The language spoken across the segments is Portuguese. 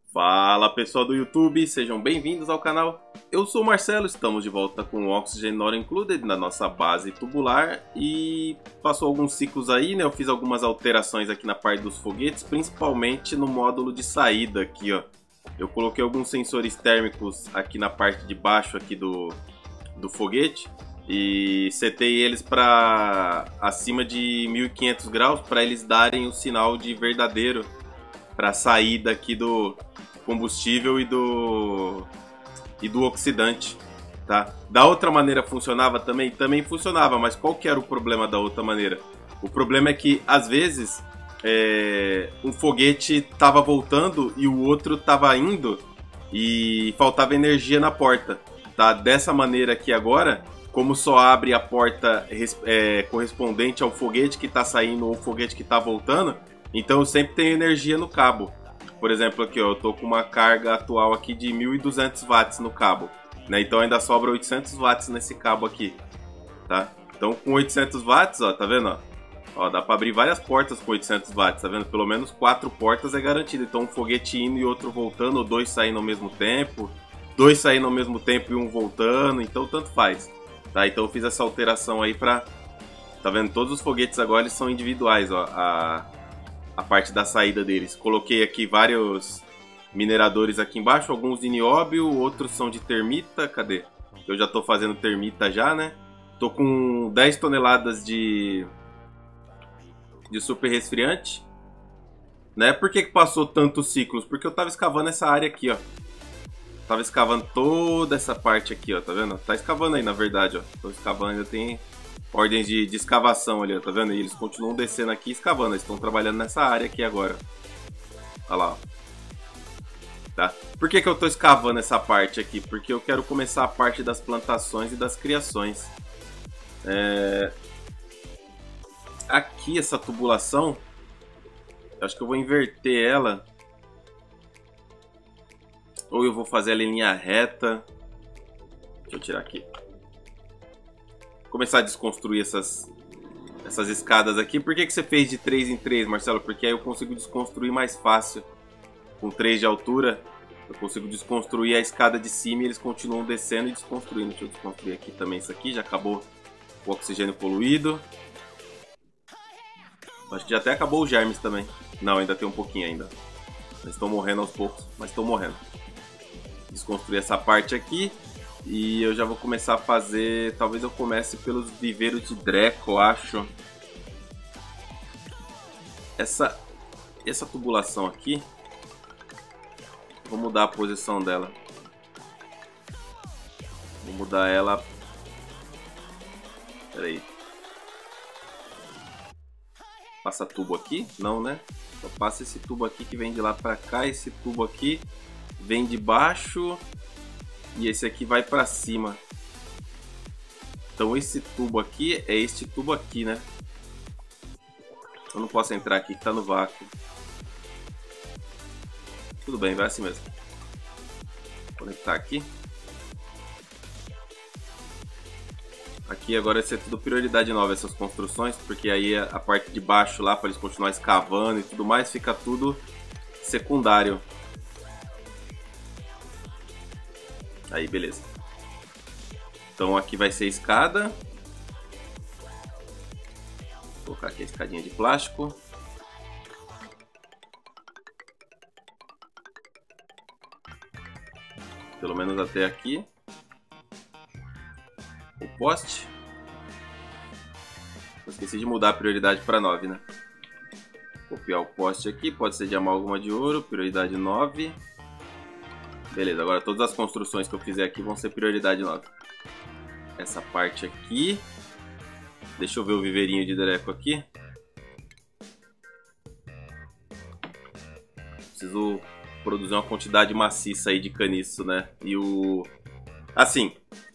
Fala pessoal do YouTube, sejam bem-vindos ao canal. Eu sou o Marcelo, estamos de volta com o Oxygen Not Included na nossa base tubular e passou alguns ciclos aí, né? Eu fiz algumas alterações aqui na parte dos foguetes, principalmente no módulo de saída aqui, ó. Eu coloquei alguns sensores térmicos aqui na parte de baixo aqui do foguete e setei eles para acima de 1500 graus para eles darem o sinal de verdadeiro para saída aqui do combustível e do oxidante, tá? Da outra maneira funcionava também? Também funcionava, mas qual que era o problema da outra maneira? O problema é que, às vezes, um foguete tava voltando e o outro tava indo e faltava energia na porta, tá? Dessa maneira aqui agora, como só abre a porta correspondente ao foguete que tá saindo ou o foguete que tá voltando, então eu sempre tenho energia no cabo. Por exemplo, aqui ó, eu tô com uma carga atual aqui de 1200 watts no cabo, né? Então ainda sobra 800 watts nesse cabo aqui, tá? Então com 800 watts, ó, tá vendo? Ó, dá pra abrir várias portas com 800 watts, tá vendo? Pelo menos 4 portas é garantido. Então um foguete indo e outro voltando, ou dois saindo ao mesmo tempo, dois saindo ao mesmo tempo e um voltando, então tanto faz, tá? Então eu fiz essa alteração aí pra... Tá vendo? Todos os foguetes agora eles são individuais, ó, a parte da saída deles. Coloquei aqui vários mineradores aqui embaixo, alguns de nióbio, outros são de termita. Cadê? Eu já tô fazendo termita já, né? Tô com 10 toneladas de super resfriante, né? Por que passou tantos ciclos? Porque eu tava escavando essa área aqui, ó. Tava escavando toda essa parte aqui, ó, tá vendo? Tá escavando aí, na verdade, ó. Tô escavando, ainda tem ordens de escavação ali, ó, tá vendo? E eles continuam descendo aqui e escavando, eles estão trabalhando nessa área aqui agora. Olha lá, ó. Tá? Por que eu tô escavando essa parte aqui? Porque eu quero começar a parte das plantações e das criações. Aqui, essa tubulação, eu acho que eu vou inverter ela. Ou eu vou fazer ela em linha reta. Deixa eu tirar aqui. Começar a desconstruir essas escadas aqui. Por que você fez de 3 em 3, Marcelo? Porque aí eu consigo desconstruir mais fácil. Com 3 de altura, eu consigo desconstruir a escada de cima e eles continuam descendo e desconstruindo. Deixa eu desconstruir aqui também isso aqui. Já acabou o oxigênio poluído. Acho que já até acabou os germes também. Não, ainda tem um pouquinho ainda. Eles estão morrendo aos poucos, mas estão morrendo. Desconstruir essa parte aqui. E eu já vou começar a fazer... Talvez eu comece pelos viveiros de Dreco, eu acho. Essa tubulação aqui... Vou mudar a posição dela. Vou mudar ela... Pera aí. Passa tubo aqui? Não, né? Só passa esse tubo aqui que vem de lá pra cá. Esse tubo aqui vem de baixo... E esse aqui vai pra cima. Então esse tubo aqui é este tubo aqui, né? Eu não posso entrar aqui, que tá no vácuo. Tudo bem, vai assim mesmo. Vou conectar aqui. Aqui agora vai ser tudo prioridade nova, essas construções. Porque aí a parte de baixo lá, para eles continuarem escavando e tudo mais, fica tudo secundário. Aí, beleza. Então aqui vai ser a escada. Vou colocar aqui a escadinha de plástico. Pelo menos até aqui. O poste. Eu esqueci de mudar a prioridade para 9, né? Copiar o poste aqui. Pode ser de amálgama de ouro. Prioridade 9. Beleza, agora todas as construções que eu fizer aqui vão ser prioridade 9. Essa parte aqui. Deixa eu ver o viveirinho de Dreco aqui. Preciso produzir uma quantidade maciça aí de caniço, né? E o... Assim,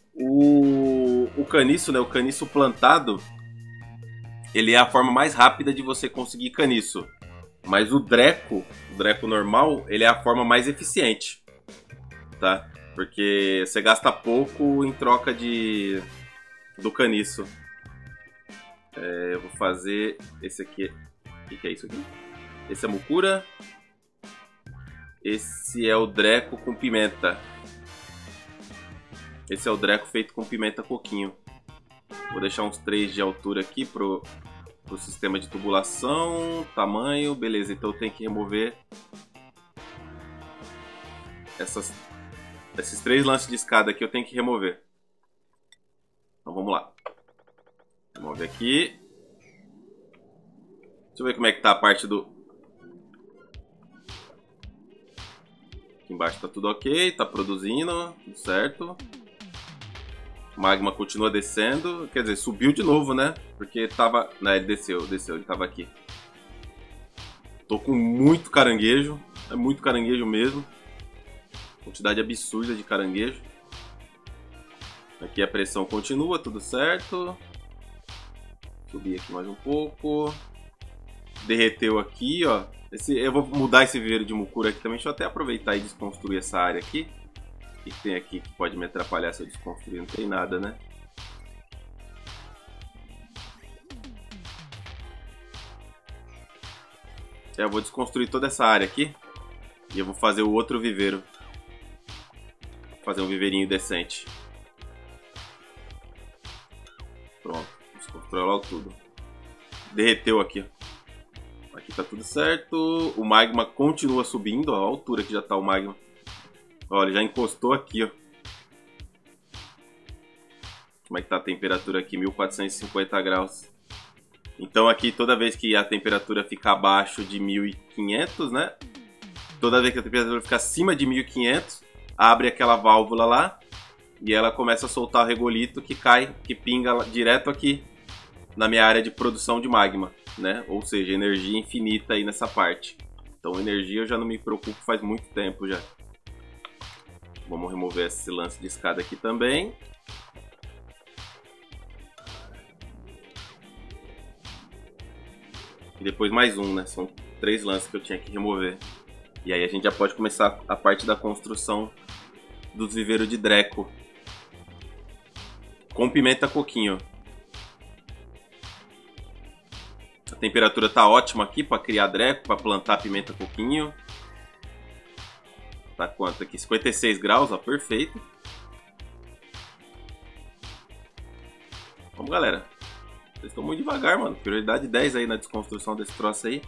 o caniço, né? O caniço plantado, ele é a forma mais rápida de você conseguir caniço. Mas o Dreco normal, ele é a forma mais eficiente. Tá? Porque você gasta pouco em troca do caniço. Eu vou fazer esse aqui. O que é isso aqui? Esse é mucura. Esse é o Dreco com pimenta. Esse é o Dreco feito com pimenta coquinho. Vou deixar uns 3 de altura aqui pro sistema de tubulação. Tamanho, beleza. Então eu tenho que remover esses 3 lances de escada aqui. Eu tenho que remover. Então vamos lá. Remove aqui. Deixa eu ver como é que tá a parte do... Aqui embaixo tá tudo ok, tá produzindo, tudo certo. O magma continua descendo, quer dizer, subiu de novo, né? Porque tava... Né, ele desceu, ele tava aqui. Tô com muito caranguejo, é muito caranguejo mesmo. Quantidade absurda de caranguejo. Aqui a pressão continua, tudo certo. Subir aqui mais um pouco. Derreteu aqui, ó. Eu vou mudar esse viveiro de mucura aqui também. Deixa eu até aproveitar e desconstruir essa área aqui. O que tem aqui que pode me atrapalhar se eu desconstruir? Não tem nada, né? Eu vou desconstruir toda essa área aqui. E eu vou fazer o outro viveiro. Vou fazer um viveirinho decente. Pronto. Desconstruir logo tudo. Derreteu aqui, ó. Aqui tá tudo certo. O magma continua subindo, ó, a altura que já tá o magma. Olha, já encostou aqui, ó. Como é que tá a temperatura aqui? 1450 graus. Então aqui, toda vez que a temperatura fica abaixo de 1500, né? Toda vez que a temperatura fica acima de 1500, abre aquela válvula lá e ela começa a soltar o regolito que cai, que pinga direto aqui na minha área de produção de magma, né? Ou seja, energia infinita aí nessa parte. Então energia eu já não me preocupo faz muito tempo já. Vamos remover esse lance de escada aqui também. E depois mais um, né? São 3 lances que eu tinha que remover. E aí a gente já pode começar a parte da construção dos viveiros de Dreco. Com pimenta coquinho. A temperatura tá ótima aqui para criar Dreco, para plantar pimenta coquinho. Tá quanto aqui? 56 graus, ó, perfeito. Vamos, galera. Vocês estão muito devagar, mano. Prioridade 10 aí na desconstrução desse troço aí.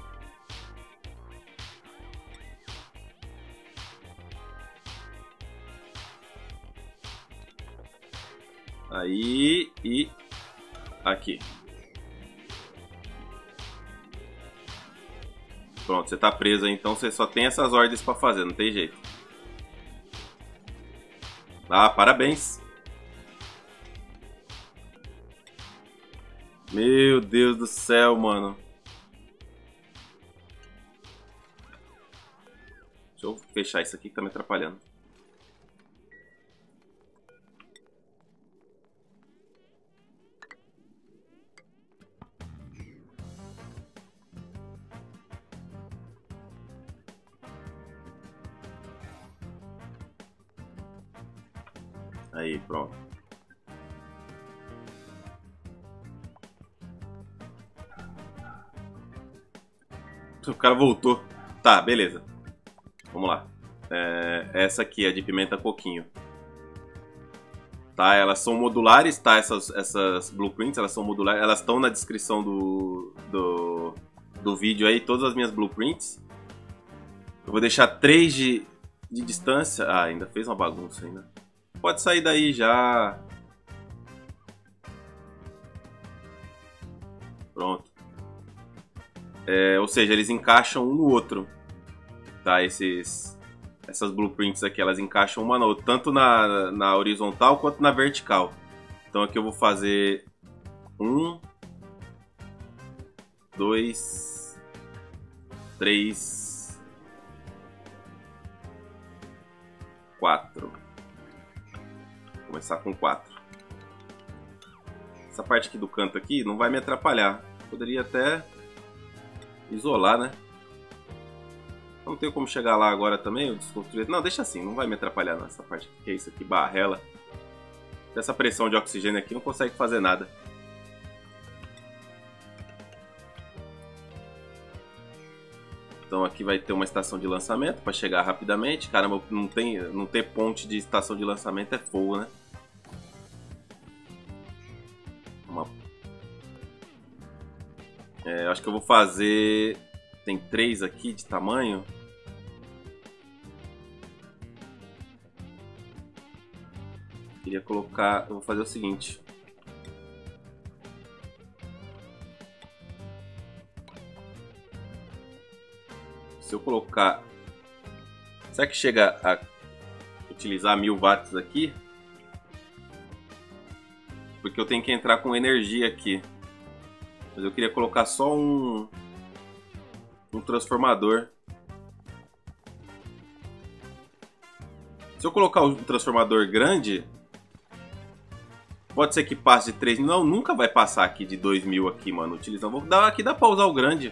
Aí e aqui. Pronto, você tá preso aí, então você só tem essas ordens pra fazer, não tem jeito. Ah, parabéns. Meu Deus do céu, mano. Deixa eu fechar isso aqui que tá me atrapalhando. Aí, pronto. O cara voltou. Tá, beleza. Vamos lá. Essa aqui é de pimenta coquinho. Tá, elas são modulares, tá? Essas blueprints, elas são modulares. Elas estão na descrição do vídeo aí, todas as minhas blueprints. Eu vou deixar 3 de distância. Ah, ainda fez uma bagunça ainda. Pode sair daí já. Pronto. Ou seja, eles encaixam um no outro. Tá? Essas blueprints aqui, elas encaixam uma na outra. Tanto na horizontal quanto na vertical. Então aqui eu vou fazer 1, 2, 3, 4. Vou começar com 4. Essa parte aqui do canto aqui não vai me atrapalhar. Poderia até isolar, né? Não tenho como chegar lá agora também, eu desconstruir. Não, deixa assim, não vai me atrapalhar nessa parte aqui. Que é isso aqui, barrela. Essa pressão de oxigênio aqui não consegue fazer nada. Então aqui vai ter uma estação de lançamento para chegar rapidamente. Caramba, não ter ponte de estação de lançamento é fogo, né? Acho que eu vou fazer... Tem 3 aqui de tamanho. Queria colocar... Eu vou fazer o seguinte. Se eu colocar... Será que chega a utilizar 1000 watts aqui? Porque eu tenho que entrar com energia aqui. Mas eu queria colocar só um transformador. Se eu colocar o transformador grande, pode ser que passe de 3.000. Não, nunca vai passar aqui de 2.000 aqui, mano. Utilizando. Aqui dá pra usar o grande.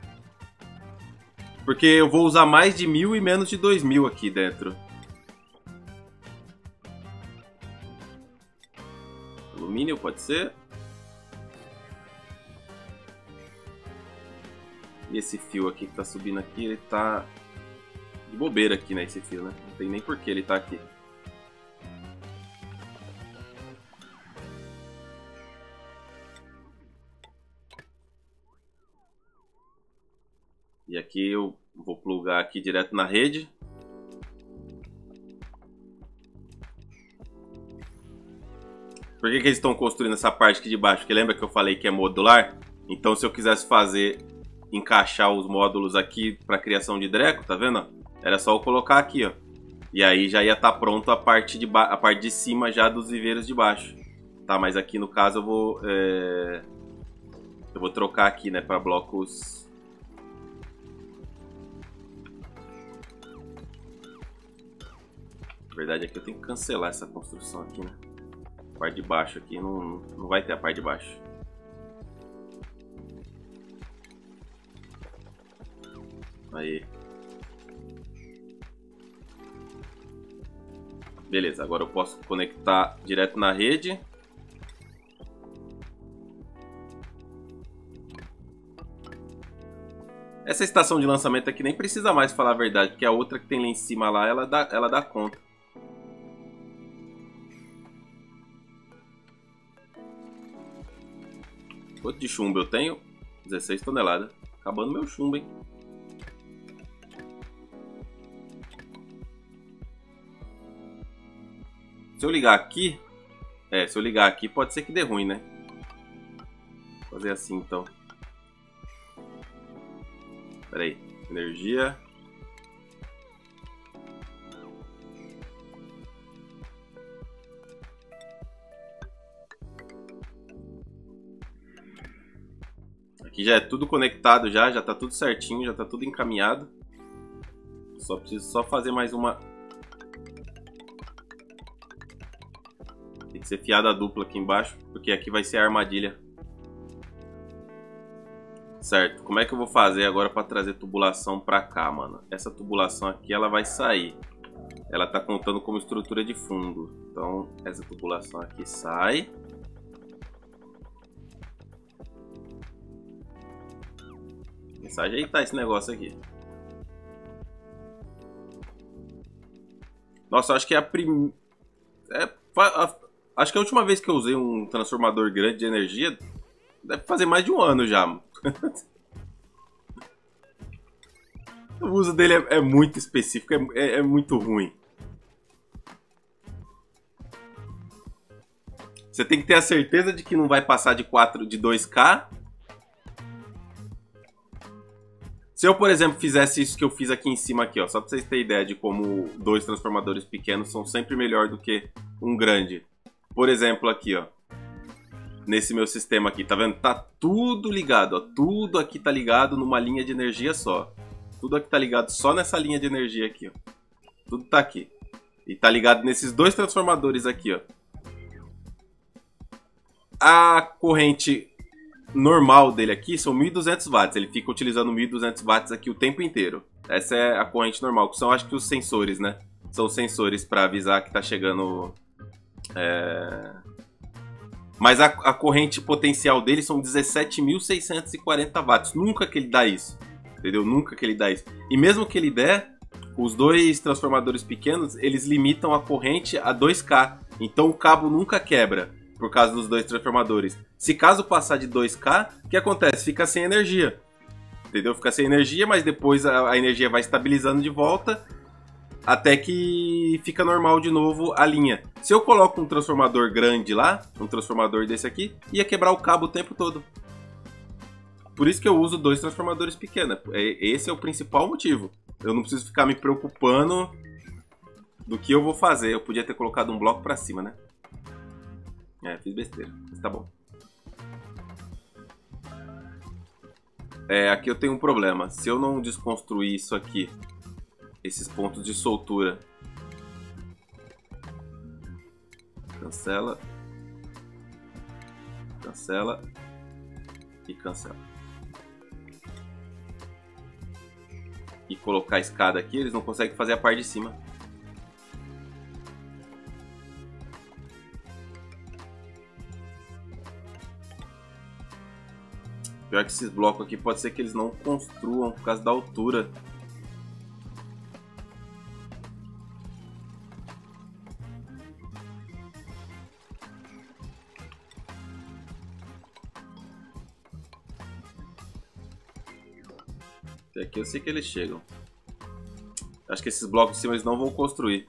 Porque eu vou usar mais de 1.000 e menos de 2.000 aqui dentro. Alumínio pode ser. E esse fio aqui que tá subindo aqui, ele tá de bobeira aqui, né? Esse fio, né? Não tem nem por que ele tá aqui. E aqui eu vou plugar aqui direto na rede. Por que eles estão construindo essa parte aqui de baixo? Porque lembra que eu falei que é modular? Então se eu quisesse encaixar os módulos aqui para criação de Dreco, tá vendo? Era só eu colocar aqui, ó. E aí já ia estar pronto a parte de cima já dos viveiros de baixo. Tá, mas aqui no caso eu vou trocar aqui, né, para blocos. Na verdade aqui eu tenho que cancelar essa construção aqui, né? A parte de baixo aqui não vai ter a parte de baixo. Aí. Beleza, agora eu posso conectar direto na rede. Essa estação de lançamento aqui nem precisa mais falar a verdade, porque a outra que tem lá em cima lá, ela dá conta. Quanto de chumbo eu tenho? 16 toneladas. Acabando meu chumbo, hein? Se eu ligar aqui... se eu ligar aqui pode ser que dê ruim, né? Vou fazer assim, então. Pera aí. Energia. Aqui já é tudo conectado já tá tudo certinho, já tá tudo encaminhado. Só preciso fazer mais uma... Tem que ser fiada dupla aqui embaixo, porque aqui vai ser a armadilha. Certo, como é que eu vou fazer agora para trazer tubulação para cá, mano? Essa tubulação aqui, ela vai sair. Ela tá contando como estrutura de fundo. Então, essa tubulação aqui sai. Precisa ajeitar esse negócio aqui. Nossa, acho que é a primeira... Acho que a última vez que eu usei um transformador grande de energia deve fazer mais de um ano já. O uso dele é muito específico, é muito ruim. Você tem que ter a certeza de que não vai passar de 2K. Se eu, por exemplo, fizesse isso que eu fiz aqui em cima, aqui, ó, só pra vocês terem ideia de como 2 transformadores pequenos são sempre melhor do que um grande. Por exemplo, aqui, ó, nesse meu sistema aqui, tá vendo? Tá tudo ligado, ó, tudo aqui tá ligado numa linha de energia só. Tudo aqui tá ligado só nessa linha de energia aqui, ó. Tudo tá aqui. E tá ligado nesses 2 transformadores aqui, ó. A corrente normal dele aqui são 1.200 watts. Ele fica utilizando 1.200 watts aqui o tempo inteiro. Essa é a corrente normal, que são, acho que, os sensores, né? São os sensores para avisar que tá chegando... Mas a corrente potencial dele são 17.640 watts. Nunca que ele dá isso. Entendeu? Nunca que ele dá isso. E mesmo que ele der, os dois transformadores pequenos, eles limitam a corrente a 2K. Então o cabo nunca quebra por causa dos dois transformadores. Se caso passar de 2K, o que acontece? Fica sem energia. Entendeu? Fica sem energia, mas depois a energia vai estabilizando de volta até que fica normal de novo a linha. Se eu coloco um transformador grande lá, um transformador desse aqui, ia quebrar o cabo o tempo todo. Por isso que eu uso dois transformadores pequenos. Esse é o principal motivo. Eu não preciso ficar me preocupando do que eu vou fazer. Eu podia ter colocado um bloco pra cima, né? Fiz besteira. Mas tá bom. Aqui eu tenho um problema. Se eu não desconstruir isso aqui, esses pontos de soltura, cancela, cancela e cancela, e colocar a escada aqui, eles não conseguem fazer a parte de cima. Pior que esses blocos aqui pode ser que eles não construam por causa da altura. Até aqui eu sei que eles chegam. Acho que esses blocos de cima eles não vão construir.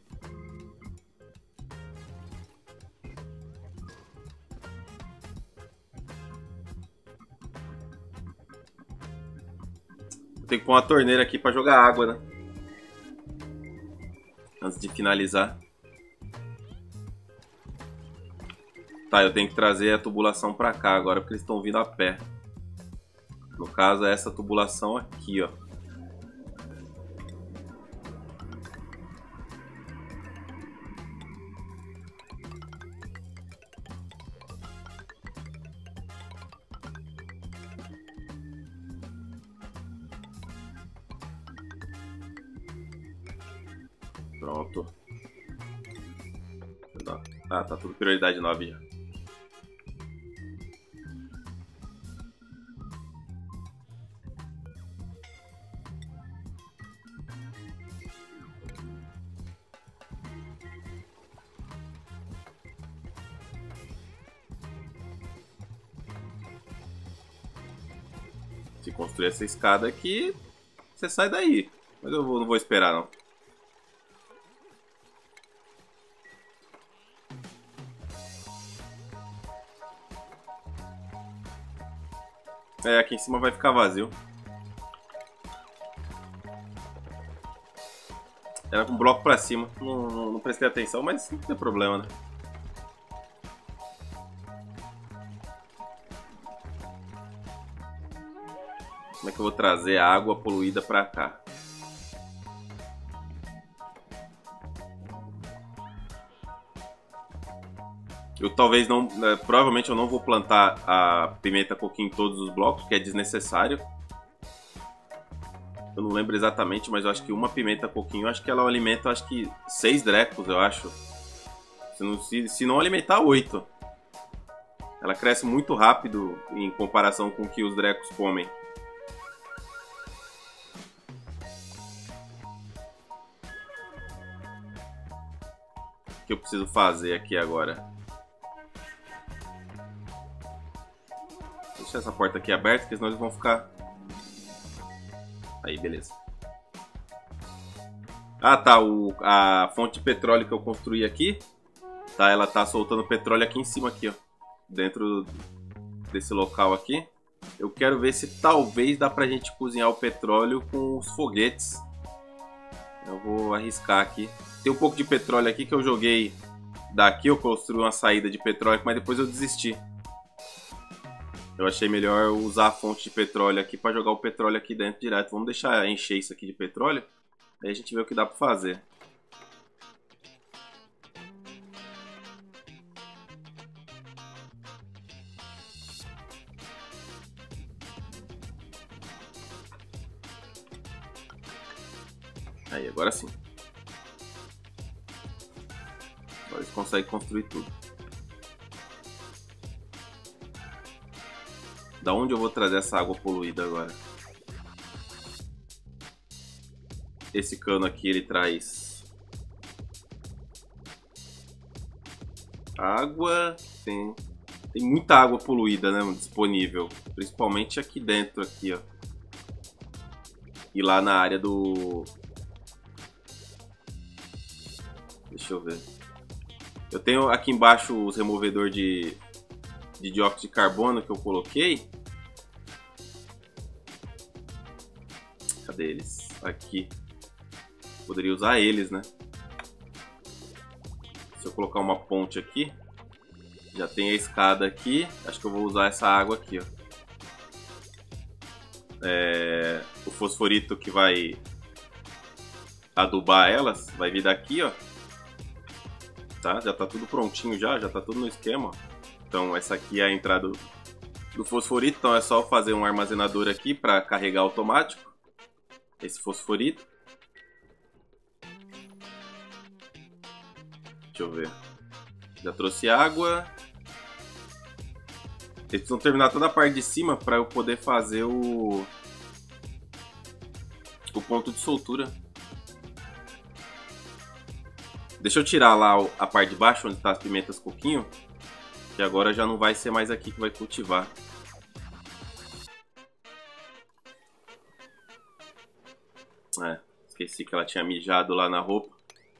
Tem que pôr uma torneira aqui para jogar água, né? Antes de finalizar. Tá, eu tenho que trazer a tubulação para cá agora porque eles estão vindo a pé. No caso é essa tubulação aqui, ó. Pronto. Ah, tá tudo prioridade 9 já. Se construir essa escada aqui, você sai daí. Mas eu não vou esperar, não. Aqui em cima vai ficar vazio. Era com um bloco pra cima. Não prestei atenção, mas não tem problema, né? Como é que eu vou trazer a água poluída pra cá? Eu talvez não... provavelmente eu não vou plantar a pimenta coquinho em todos os blocos, que é desnecessário. Eu não lembro exatamente, mas eu acho que uma pimenta coquinho, eu acho que ela alimenta, acho que 6 drecos, eu acho. Se não alimentar, 8. Ela cresce muito rápido em comparação com o que os drecos comem. O que eu preciso fazer aqui agora? Deixa essa porta aqui aberta, porque senão eles vão ficar... Aí, beleza. Ah, tá. A fonte de petróleo que eu construí aqui, tá? Ela tá soltando petróleo aqui em cima, aqui, ó. Dentro desse local aqui. Eu quero ver se talvez dá pra gente cozinhar o petróleo com os foguetes. Eu vou arriscar aqui. Tem um pouco de petróleo aqui que eu joguei daqui. Eu construí uma saída de petróleo, mas depois eu desisti. Eu achei melhor usar a fonte de petróleo aqui para jogar o petróleo aqui dentro direto. Vamos deixar encher isso aqui de petróleo. Aí a gente vê o que dá para fazer. Aí, agora sim. Agora eles conseguem construir tudo. Da onde eu vou trazer essa água poluída agora? esse cano aqui ele traz água. Tem muita água poluída, né, disponível. Principalmente aqui dentro, aqui, ó. E lá na área do... Deixa eu ver. Eu tenho aqui embaixo os removedor de dióxido de carbono que eu coloquei. Cadê eles? Aqui. Poderia usar eles, né? Se eu colocar uma ponte aqui, já tem a escada aqui. Acho que eu vou usar essa água aqui, ó. O fosforito que vai adubar elas vai vir daqui, ó. Tá? Já tá tudo prontinho já tá tudo no esquema, ó. Então essa aqui é a entrada do fosforito, então é só fazer um armazenador aqui para carregar automático esse fosforito. Deixa eu ver. Já trouxe água. Eles precisam terminar toda a parte de cima para eu poder fazer o ponto de soltura. Deixa eu tirar lá a parte de baixo onde está as pimentas coquinho, que agora já não vai ser mais aqui que vai cultivar. Esqueci que ela tinha mijado lá na roupa.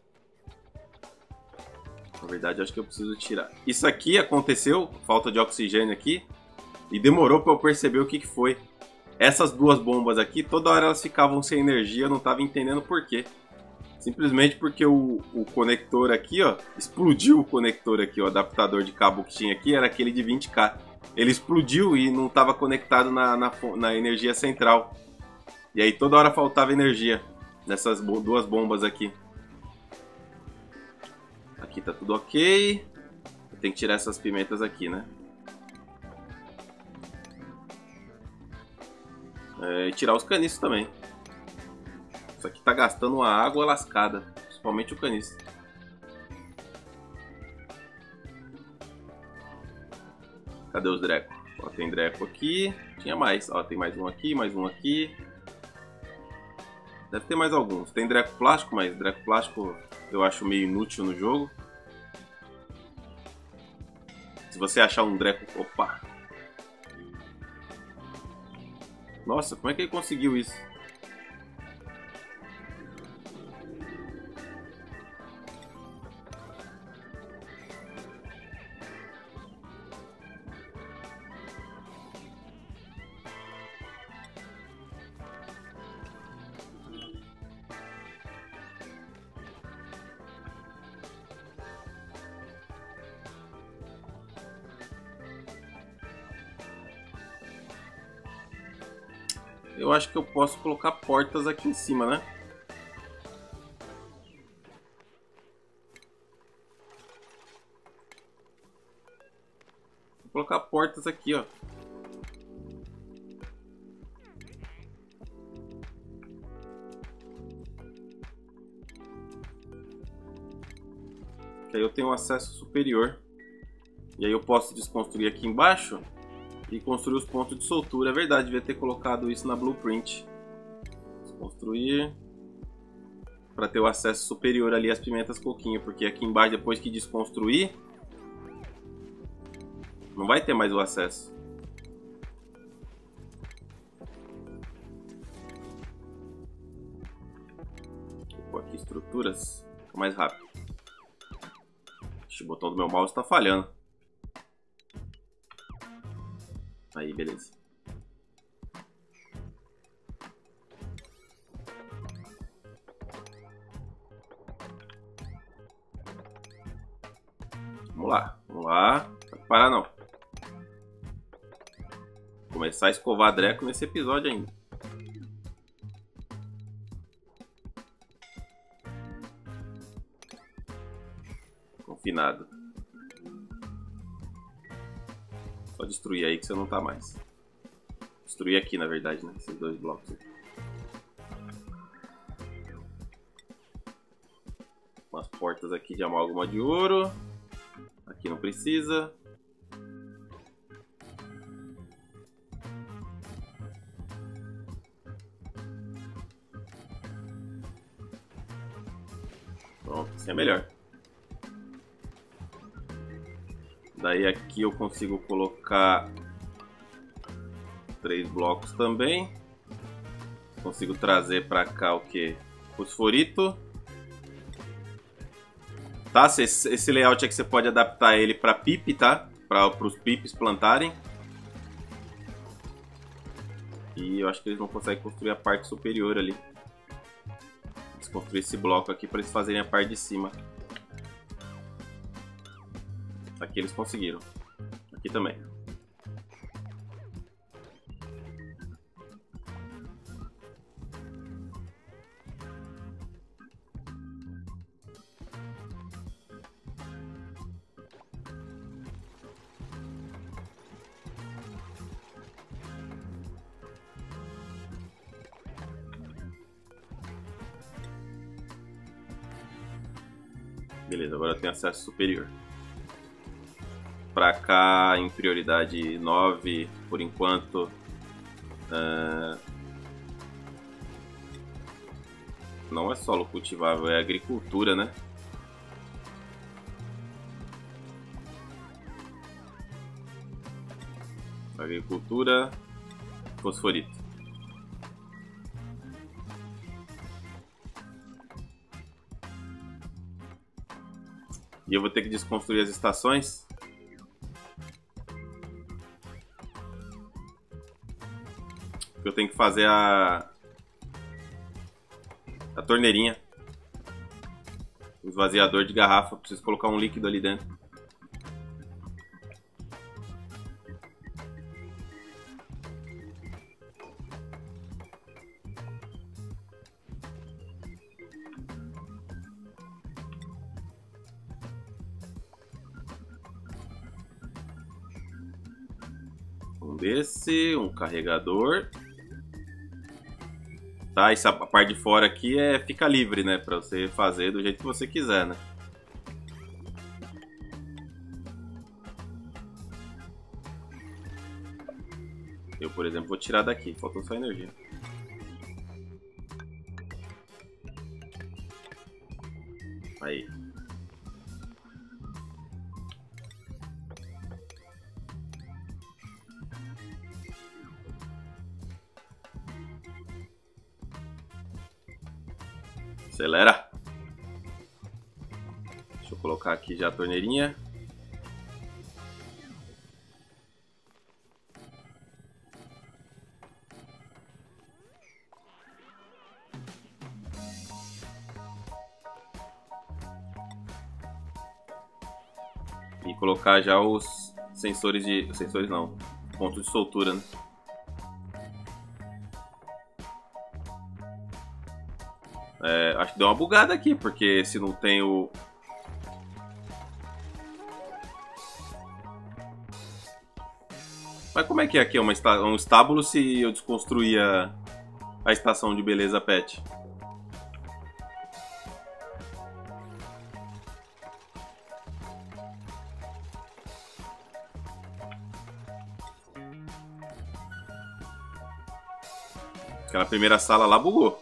Na verdade, acho que eu preciso tirar. Isso aqui aconteceu, falta de oxigênio aqui, e demorou para eu perceber o que foi. Essas duas bombas aqui, toda hora elas ficavam sem energia, eu não estava entendendo por quê. Simplesmente porque o conector aqui, ó, explodiu o conector aqui, o adaptador de cabo que tinha aqui era aquele de 20K. Ele explodiu e não estava conectado na energia central. E aí toda hora faltava energia nessas duas bombas aqui. Aqui tá tudo ok. Eu tenho que tirar essas pimentas aqui, né? E tirar os caniços também. Isso aqui tá gastando uma água lascada, principalmente o caniço. Cadê os Dreco? Ó, tem Dreco aqui, tinha mais. Ó, tem mais um aqui, mais um aqui. Deve ter mais alguns. Tem Dreco plástico, mas Dreco plástico eu acho meio inútil no jogo. Se você achar um Dreco... Opa! Nossa, como é que ele conseguiu isso? Eu acho que eu posso colocar portas aqui em cima, né? Vou colocar portas aqui, ó. Que aí eu tenho um acesso superior. E aí eu posso desconstruir aqui embaixo e construir os pontos de soltura. É verdade, devia ter colocado isso na blueprint. Desconstruir para ter o acesso superior ali às pimentas coquinho, porque aqui embaixo, depois que desconstruir, não vai ter mais o acesso. Vou pôr aqui estruturas, fica mais rápido. Ixi, o botão do meu mouse está falhando. Aí, beleza. Vamos lá, vamos lá. Não vai parar não. Vou começar a escovar Dreco nesse episódio ainda. Confinado. Só destruir aí que você não tá mais. Destruir aqui, na verdade, né? Esses dois blocos aqui. Umas portas aqui de amálgama de ouro. Aqui não precisa. Pronto, assim é melhor. Daí aqui eu consigo colocar 3 blocos também. Consigo trazer pra cá o que? Fosforito. Tá? Esse layout aqui você pode adaptar ele pra pip, tá? Para os pips plantarem. E eu acho que eles não conseguem construir a parte superior ali. Vamos construir esse bloco aqui para eles fazerem a parte de cima. Aqui eles conseguiram. Aqui também. Beleza, agora eu tenho acesso superior. Pra cá, em prioridade 9, por enquanto. Não é solo cultivável, é agricultura, né? Agricultura, fosforito. E eu vou ter que desconstruir as estações. Eu tenho que fazer a torneirinha. O esvaziador de garrafa. Preciso colocar um líquido ali dentro. Um desse, um carregador. Tá, essa parte de fora aqui fica livre, né? Pra você fazer do jeito que você quiser, né? Eu, por exemplo, vou tirar daqui. Faltou só energia. Aí. Acelera. Deixa eu colocar aqui já a torneirinha. E colocar já os sensores de... Sensores não. Pontos de soltura, né? Acho que deu uma bugada aqui, porque se não tem o... Mas como é que é aqui? Um estábulo se eu desconstruir a estação de beleza pet? Aquela primeira sala lá bugou.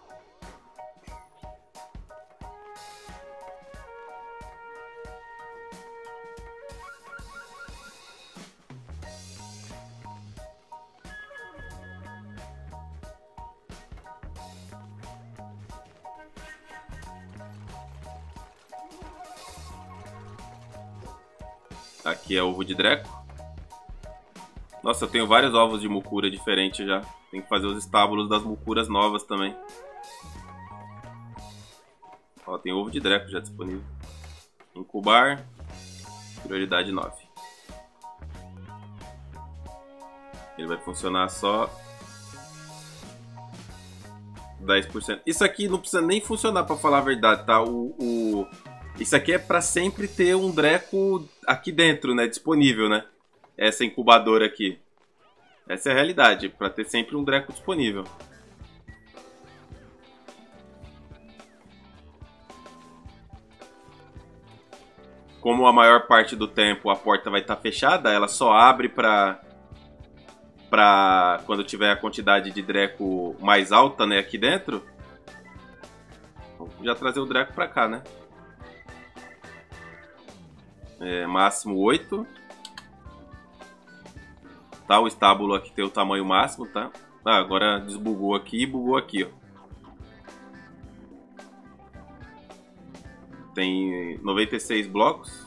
Aqui é ovo de Dreco. Nossa, eu tenho vários ovos de mucura diferentes já. Tem que fazer os estábulos das mucuras novas também. Ó, tem ovo de Dreco já disponível. Incubar. Prioridade 9. Ele vai funcionar só 10%. Isso aqui não precisa nem funcionar, pra falar a verdade, tá? Isso aqui é pra sempre ter um Dreco aqui dentro, né? Disponível, né? Essa incubadora aqui. Essa é a realidade, pra ter sempre um Dreco disponível. Como a maior parte do tempo a porta vai estar fechada, ela só abre pra quando tiver a quantidade de Dreco mais alta, né, aqui dentro. Vamos já trazer o Draco pra cá, né? Máximo 8. Tá, o estábulo aqui tem o tamanho máximo, tá? Ah, agora desbugou aqui e bugou aqui, ó. Tem 96 blocos.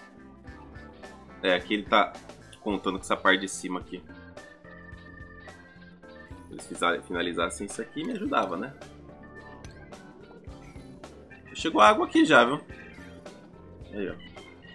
Aqui ele tá contando com essa parte de cima aqui. Se eles finalizassem isso aqui, me ajudava, né? Chegou água aqui já, viu? Aí, ó.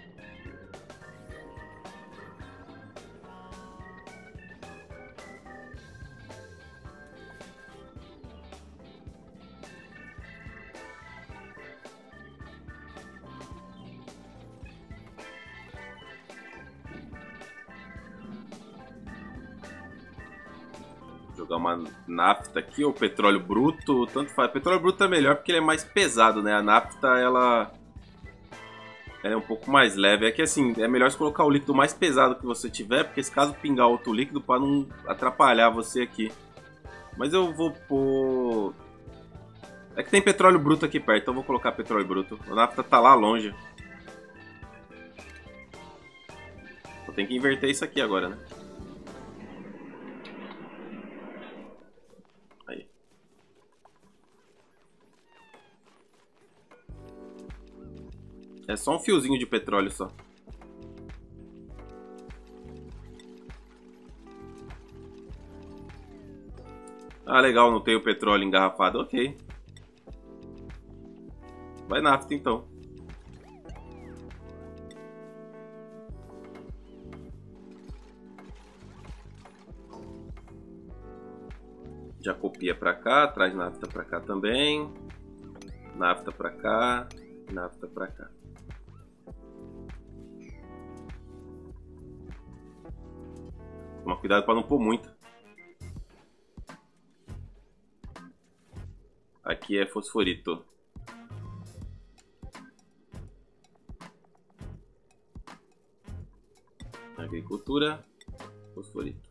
Jogar uma nafta aqui ou petróleo bruto, tanto faz. Petróleo bruto é melhor porque ele é mais pesado, né? A nafta, ela é um pouco mais leve. É que assim, é melhor você colocar o líquido mais pesado que você tiver, porque se caso pingar outro líquido, para não atrapalhar você aqui. Mas eu vou pôr... É que tem petróleo bruto aqui perto, então eu vou colocar petróleo bruto. A nafta tá lá longe. Eu tenho que inverter isso aqui agora, né? É só um fiozinho de petróleo só. Ah, legal, não tem o petróleo engarrafado. Ok. Vai nafta então. Já copia pra cá, traz nafta pra cá também. Nafta pra cá, nafta pra cá. Toma cuidado para não pôr muito. Aqui é fosforito. Agricultura, fosforito.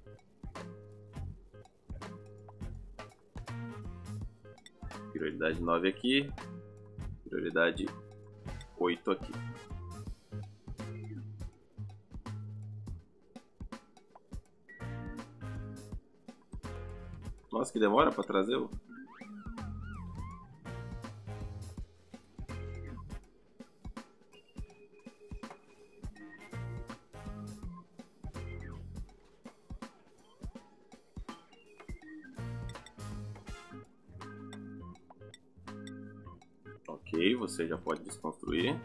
Prioridade 9 aqui. Prioridade 8 aqui. Nossa, que demora para trazer o... Ok, você já pode desconstruir.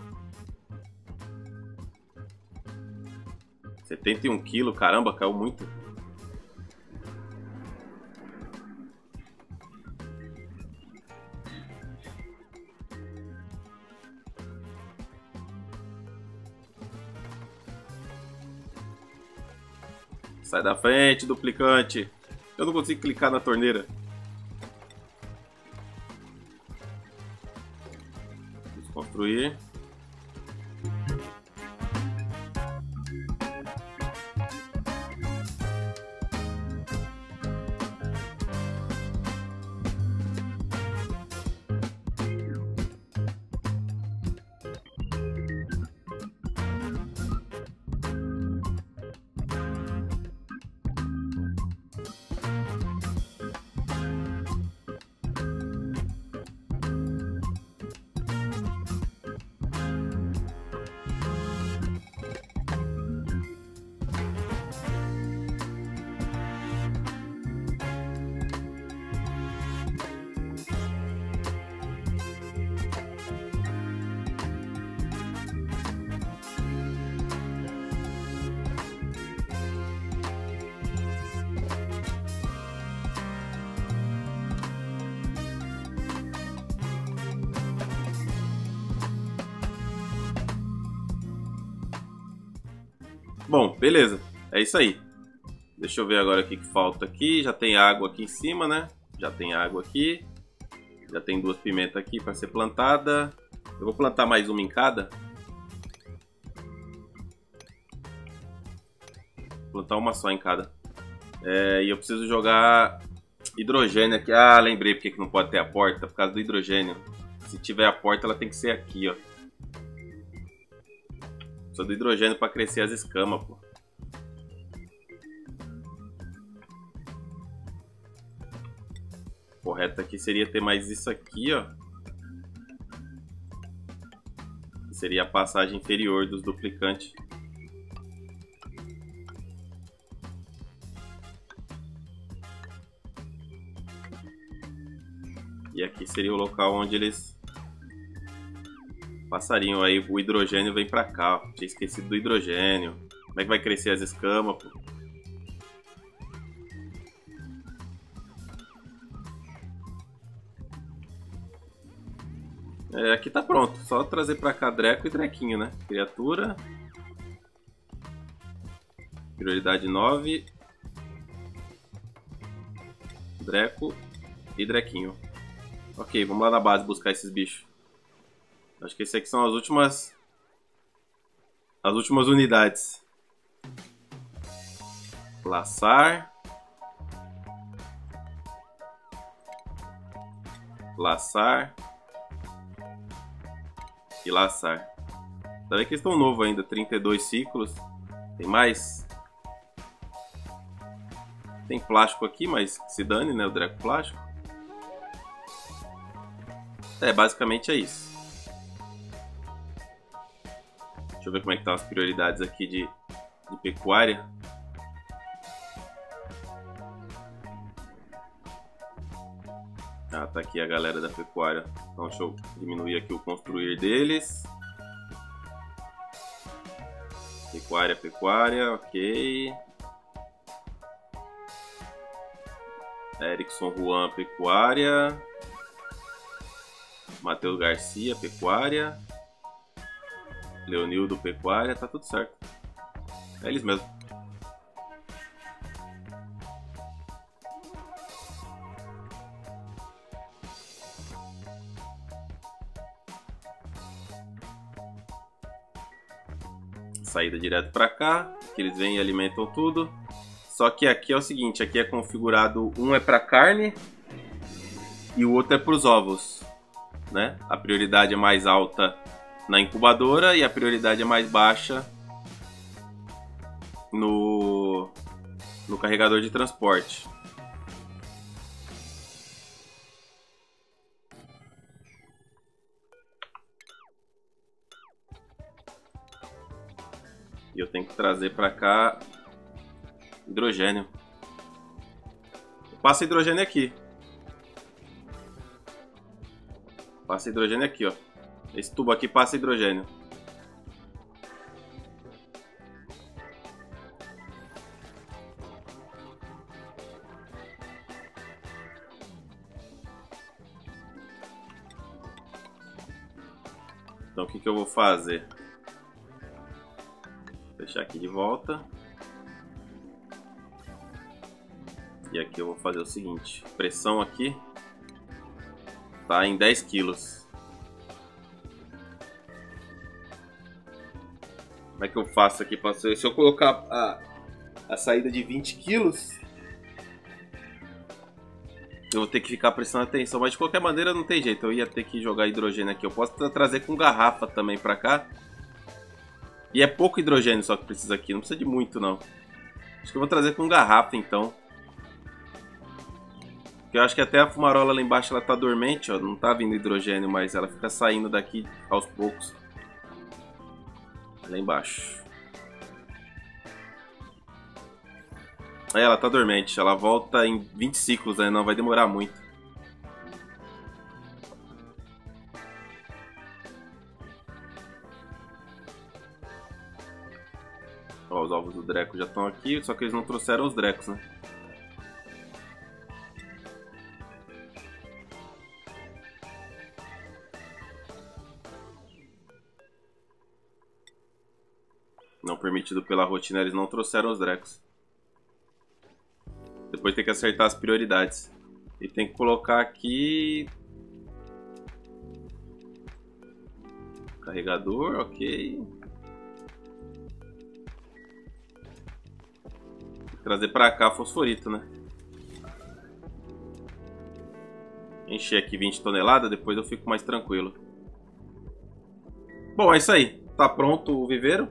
71 kg, caramba, caiu muito. Sai da frente, duplicante. Eu não consigo clicar na torneira. Desconstruir. Bom, beleza. É isso aí. Deixa eu ver agora o que falta aqui. Já tem água aqui em cima, né? Já tem água aqui. Já tem 2 pimentas aqui para ser plantada. Eu vou plantar mais uma em cada. Vou plantar uma só em cada. E eu preciso jogar hidrogênio aqui. Ah, lembrei porque que não pode ter a porta. Por causa do hidrogênio. Se tiver a porta, ela tem que ser aqui, ó. Precisa do hidrogênio para crescer as escamas, pô. O correto aqui seria ter mais isso aqui, ó. Que seria a passagem inferior dos duplicantes. E aqui seria o local onde eles passariam. Aí o hidrogênio vem pra cá, ó. Tinha esquecido do hidrogênio. Como é que vai crescer as escamas, pô? É, aqui tá pronto. Só trazer pra cá Dreco e Drequinho, né? Criatura. Prioridade 9. Dreco e Drequinho. Ok, vamos lá na base buscar esses bichos. Acho que esses aqui são as últimas unidades. Laçar. Laçar. E laçar. Tá vendo que eles estão novos ainda, 32 ciclos. Tem mais? Tem plástico aqui, mas se dane, né? O Dreco plástico. É, basicamente é isso. Deixa eu ver como é que estão as prioridades aqui de pecuária. Ah, tá aqui a galera da pecuária. Então deixa eu diminuir aqui o construir deles. Pecuária, pecuária, ok. Erickson Juan, pecuária. Matheus Garcia, pecuária. Leonildo, pecuária, tá tudo certo. É eles mesmo. Saída direto para cá, que eles vêm e alimentam tudo. Só que aqui é o seguinte, aqui é configurado, um é para carne e o outro é para os ovos, né? A prioridade é mais alta na incubadora e a prioridade é mais baixa no carregador de transporte. E eu tenho que trazer para cá hidrogênio. Passa hidrogênio aqui. Passa hidrogênio aqui, ó. Esse tubo aqui passa hidrogênio. Então o que eu vou fazer? Vou fechar aqui de volta. E aqui eu vou fazer o seguinte. Pressão aqui tá em 10 quilos. Como é que eu faço aqui? Se eu colocar a saída de 20 quilos, eu vou ter que ficar prestando atenção. Mas de qualquer maneira não tem jeito. Eu ia ter que jogar hidrogênio aqui. Eu posso trazer com garrafa também pra cá. E é pouco hidrogênio só que precisa aqui. Não precisa de muito não. Acho que eu vou trazer com garrafa então. Porque eu acho que até a fumarola lá embaixo ela tá dormente, ó. Não tá vindo hidrogênio, mas ela fica saindo daqui aos poucos. Lá embaixo. Aí ela tá dormente. Ela volta em 20 ciclos, né? Não vai demorar muito. Ó, os ovos do Dreco já estão aqui, só que eles não trouxeram os Drecos, né? Não permitido pela rotina, eles não trouxeram os Drecos. Depois tem que acertar as prioridades. E tem que colocar aqui... Carregador, ok. Trazer pra cá fosforito, né? encher aqui 20 toneladas, depois eu fico mais tranquilo. Bom, é isso aí. Tá pronto o viveiro.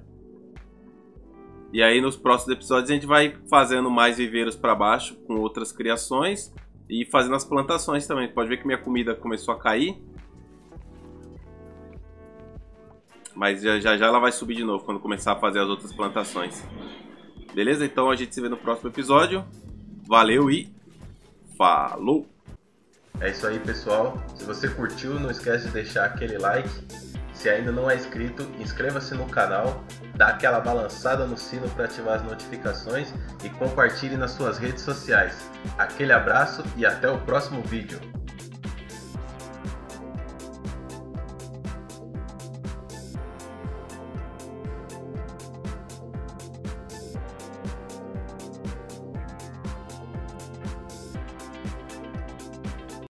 E aí nos próximos episódios a gente vai fazendo mais viveiros para baixo com outras criações e fazendo as plantações também. Pode ver que minha comida começou a cair. Mas já ela vai subir de novo quando começar a fazer as outras plantações. Beleza? Então a gente se vê no próximo episódio. Valeu e falou! É isso aí, pessoal. Se você curtiu, não esquece de deixar aquele like. Se ainda não é inscrito, inscreva-se no canal, dá aquela balançada no sino para ativar as notificações e compartilhe nas suas redes sociais. Aquele abraço e até o próximo vídeo.